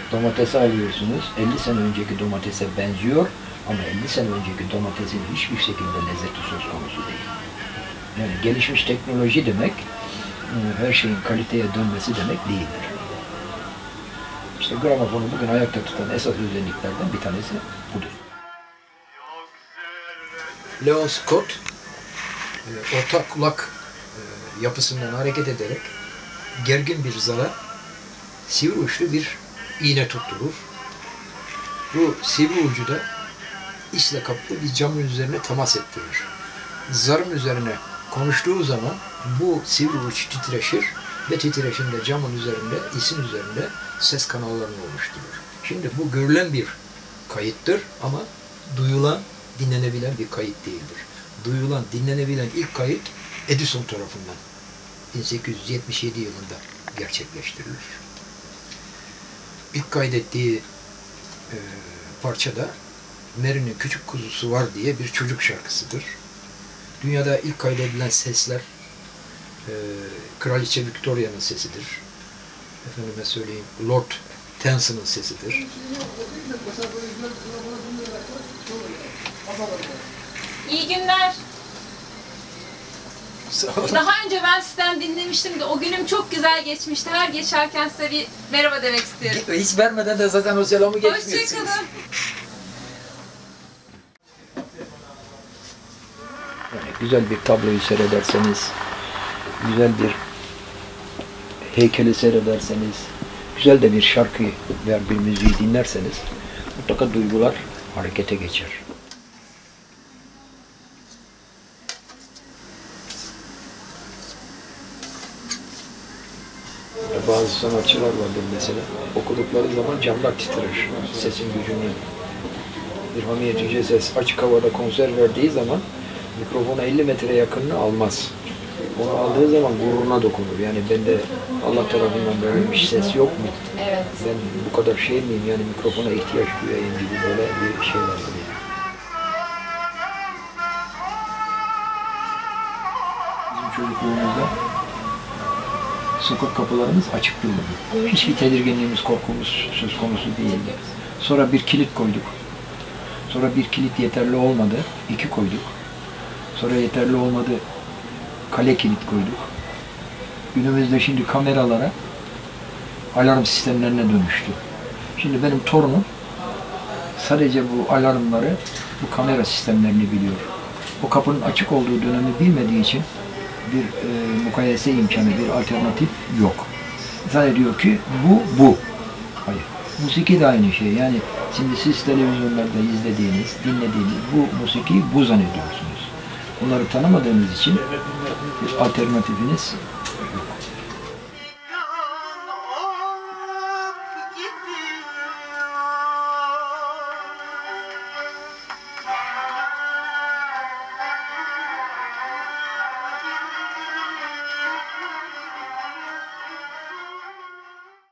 Domatesi alıyorsunuz, 50 sene önceki domatese benziyor ama 50 sene önceki domatesin hiçbir şekilde lezzeti söz konusu değil. Yani gelişmiş teknoloji demek, her şeyin kaliteye dönmesi demek değildir. İşte gramofonu bugün ayakta tutan esas özelliklerden bir tanesi budur. Leon Scott, orta kulak yapısından hareket ederek gergin bir zara sivri uçlu bir iğne tutturur. Bu sivri ucu da isle kaplı bir camın üzerine temas ettirir. Zarın üzerine konuştuğu zaman bu sivri uç titreşir ve titreşimde camın üzerinde, isin üzerinde ses kanallarını oluşturur. Şimdi bu görülen bir kayıttır ama duyulan, dinlenebilen bir kayıt değildir. Duyulan, dinlenebilen ilk kayıt Edison tarafından 1877 yılında gerçekleştirilir. İlk kaydettiği parçada Mary'nin Küçük Kuzusu Var diye bir çocuk şarkısıdır. Dünyada ilk kaydedilen sesler Kraliçe Victoria'nın sesidir. Efendime söyleyeyim, Lord Tennyson'ın sesidir. İyi günler. Daha önce ben sizden dinlemiştim de o günüm çok güzel geçmişti. Her geçerken size bir merhaba demek istiyorum. Hiç vermeden de zaten o selamı geçmiyorsunuz. Hoşçakalın. Yani güzel bir tabloyu seyrederseniz, güzel bir heykeli seyrederseniz, güzel de bir şarkı veya bir müziği dinlerseniz mutlaka duygular harekete geçer. Bazı sanatçılar vardır mesela, okudukları zaman camlar titrer, sesin gücünü. Bir Hamiyet Yüce Ses açık havada konser verdiği zaman mikrofona 50 metre yakınını almaz. Onu aldığı zaman gururuna dokunur. Yani bende Allah tarafından verilmiş ses yok mu? Evet. Ben bu kadar şey miyim? Yani mikrofona ihtiyaç duyayım gibi böyle bir şey var. Bizim çocukluğumuzda sokak kapılarımız açık dururdu. Hiçbir tedirginliğimiz, korkumuz söz konusu değildi. Sonra bir kilit koyduk. Sonra bir kilit yeterli olmadı, 2 koyduk. Sonra yeterli olmadı, kale kilit koyduk. Günümüzde şimdi kameralara, alarm sistemlerine dönüştü. Şimdi benim torunum sadece bu alarmları, bu kamera sistemlerini biliyor. O kapının açık olduğu dönemi bilmediği için bir mukayese imkanı, bir alternatif yok. Zannediyor ki bu. Hayır. Musiki de aynı şey. Yani şimdi siz televizyonlarda izlediğiniz, dinlediğiniz bu musiki bu zannediyorsunuz. Bunları tanımadığınız için bir alternatifiniz